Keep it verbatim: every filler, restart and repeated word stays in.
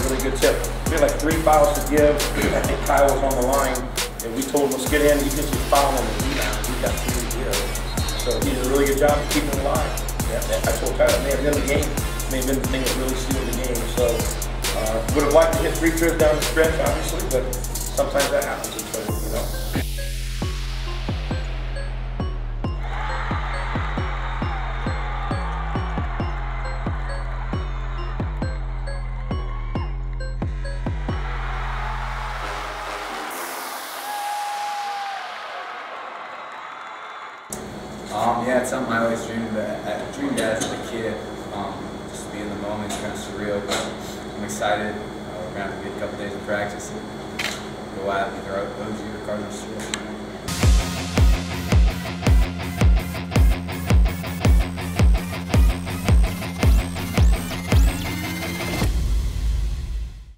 really good tip. We had like three fouls to give. I think Kyle was on the line, and we told him, let's get in. You can just foul on the rebound. We got two to give. So he did a really good job of keeping him alive. Yeah, I told Kyle it may have been the game. It may have been the thing that really sealed the game. So uh, would have liked to hit three trips down the stretch, obviously, but sometimes that happens in tournament, you know. Um, yeah, it's something I always dreamed of, I dreamed as a kid. Um, just to be in the moment, it's kind of surreal. I'm excited. Uh, we're going to have to get a couple days of practice and go out and throw O G or Cardinals.